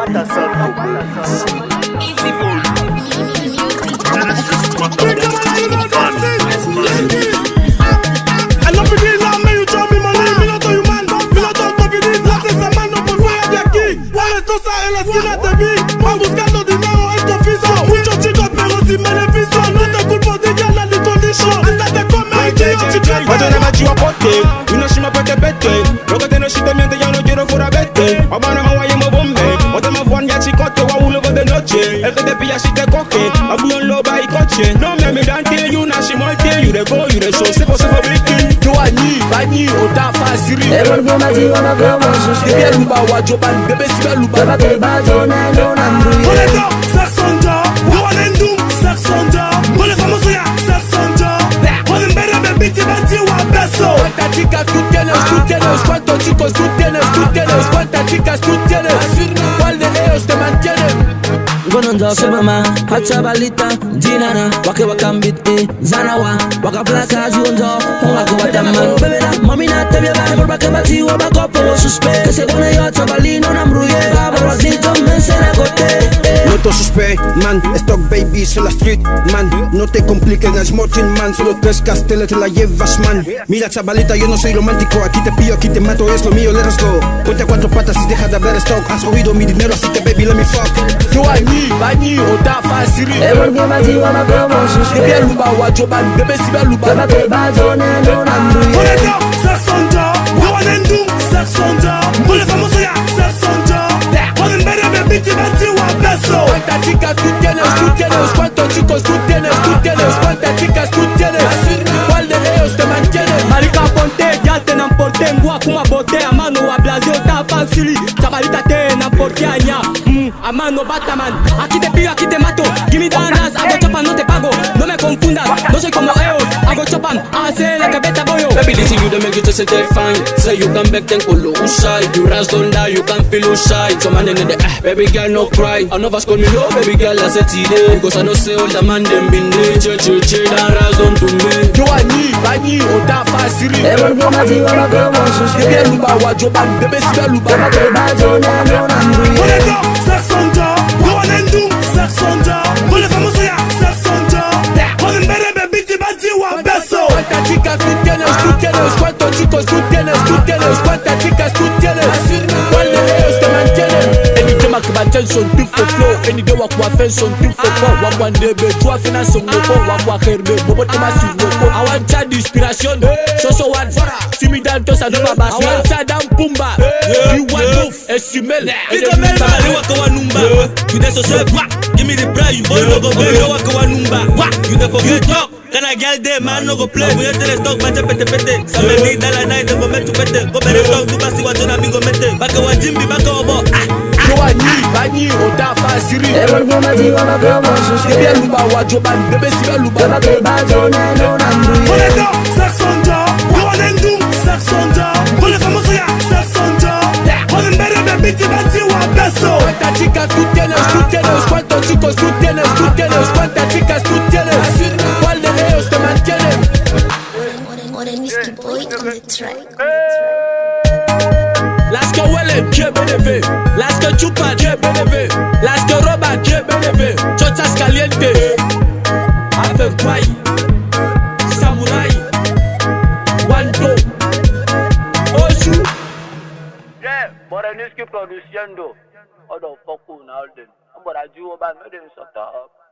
Van buscando dinero, esto oficio. Muchos chicos pero sin beneficio. No te culpo de ya la condition. Andate con mi tío, chiquete. Cuando le macho a pote, y no se me puede pete. Lo que tiene si te miente ya no quiero fuera vete. Vamos a ir a bombe. O te me fue ya chicote o a un lobo de noche. El que te pilla si te coge. A un lobo y coche. No me miran que you na si muerte. You de go, you de so. Se fue fabrique. Yo añi, bañi, o ta fasiri. El orgullo más digo no como sus pies. Bebe luba, wajoban, bebe si be luba. Beba que bajo na no nambuye. Por eso, Sexo Njoho. No one do Sexo Njoho. Por el famoso ya Sexo Njoho. Pueden ver a mi bici a beso. ¿Cuántas chicas tú tienes? ¿Tú tienes? ¿Cuántos chicos tú tienes? ¿Tú tienes? ¿Cuántas chicas tú tienes? ¿Cuál de ellos te mantienen? Gono Njoho sebama, hacha balita, jinana, wake wakambiti, zanawa, waka plaka Njoho, waka wataman. Bebela, mami na tebia ba, por bake bati wa bakopo suspe. Que se gone yo chavalino namruye, por wasito mensena kote. No te suspect, man, stock babies en la street, man. No te compliques, es Mortin, man. Solo 3 casteles te la llevas, man. Mira chavalita, yo no soy romántico. Aquí te pillo, aquí te mato, es lo mío, let's go. Ponte a 4 patas y deja de hablar stock. Has oído mi dinero, así que baby, let me fuck. Yo añi, bañi, o ta fasiri. El orgullo más digo no como sus pies. Bebe luba, wajoban, bebe si be luba. Beba que bajo na no nambuye. Por eso, Sexo Njoho. No one do Sexo Njoho. Por el famoso ya Sexo Njoho. Pueden ver a mi bici a beso. ¿Cuántas chicas tú tienes? ¿Tú tienes? ¿Cuántos chicos tú tienes? ¿Tú tienes? ¿Cuántas chicas tú tienes? ¿Cuál de ellos te mantiene? Marica ponte, ya te n'emporte. Ngwa kuma bote, a mano a blasio ta fansili. Chavalita te n'emporte aña. A mano bataman. Aquí te pillo, aquí te mato. Give me danas, hago chopan, no te pago. No me confundas, no soy como ellos. Hago chopan, hace la cabeza bollo. Baby, this is you that make you to say they fine. Say you can back then pull side. You rise don't die, you can feel side. So man in the baby girl no cry. I never call me low, baby girl I said today. Because I know say all the man them been there. Chill and rise down to me. Yo añi, bañi, o ta fasiri. El orgullo más digo no como sus pies. Bebe luba, wajoban, bebe si be luba. Beba que bajo na no nambuye. Por eso, Sexo Njoho. No one do Sexo Njoho. Por el famoso ya Sexo Njoho. Pueden ver a mi bici a beso. ¿Cuántas chicas tú tienes? ¿Tú tienes? ¿Cuántos chicos tú tienes? ¿Tú tienes? ¿Cuántas chicas tú tienes? ¿Cuál de ellos te mantienen? Any day make my tension too for flow. Any day walk my tension too for flow. One day be two finance on go. One herbe, bobo te ma si go. I want child inspiration. So one. See me down to sa do baba. I want child down pumba. You want move? Esimel. Esimel. Somebody walk a number. You dey so self. Give me the bread. You boy no go play. You walk a number. You dey forget talk. Can I get there, man? No go play. We enter the stock, match pete pete. Some need that night, they go make to pete. Go better talk, do pass what you have go mete. Back a Jimmy, back over. Yo añi, bañi, o ta fasiri. El orgullo más digo no como sus pies. Bebe luba, wajoban, bebe si be luba. Beba que bajo na no nambuye. Por eso, Sexo Njoho. No one do Sexo Njoho. Por el famoso ya Sexo Njoho. Pueden ver a mi bici a beso. ¿Cuántas chicas tú tienes? ¿Tú tienes? ¿Cuántos chicos tú tienes? ¿Tú tienes? ¿Cuántas chicas tú tienes? ¿Cuál de ellos te mantienen? Las que huelen, que bebe. Las que chupan, que bebe. Las que roban, que bebe. Chochas calientes. Hacen guay. Samurai. Wando. Oshu. Yeah, Moreniski produciendo. Other fuck now then. I'm gonna do about me, then shut up.